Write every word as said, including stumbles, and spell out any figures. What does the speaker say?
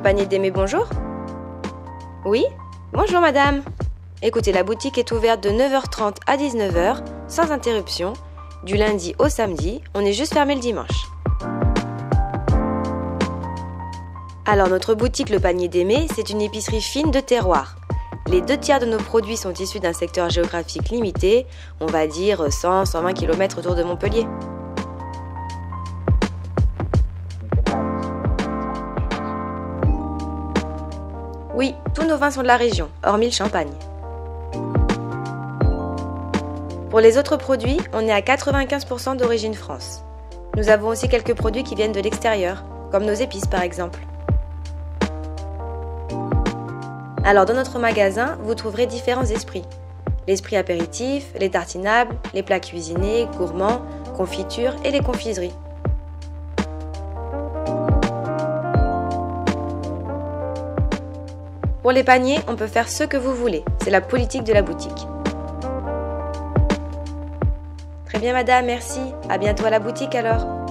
panier d'Aimé, bonjour. Oui? Bonjour madame. Écoutez, la boutique est ouverte de neuf heures trente à dix-neuf heures, sans interruption, du lundi au samedi, on est juste fermé le dimanche. Alors notre boutique Le Panier d'Aimé, c'est une épicerie fine de terroir. Les deux tiers de nos produits sont issus d'un secteur géographique limité, on va dire cent à cent vingt kilomètres autour de Montpellier. Oui, tous nos vins sont de la région, hormis le champagne. Pour les autres produits, on est à quatre-vingt-quinze pour cent d'origine France. Nous avons aussi quelques produits qui viennent de l'extérieur, comme nos épices par exemple. Alors dans notre magasin, vous trouverez différents esprits. L'esprit apéritif, les tartinables, les plats cuisinés, gourmands, confitures et les confiseries. Pour les paniers, on peut faire ce que vous voulez. C'est la politique de la boutique. Très bien madame, merci. À bientôt à la boutique alors.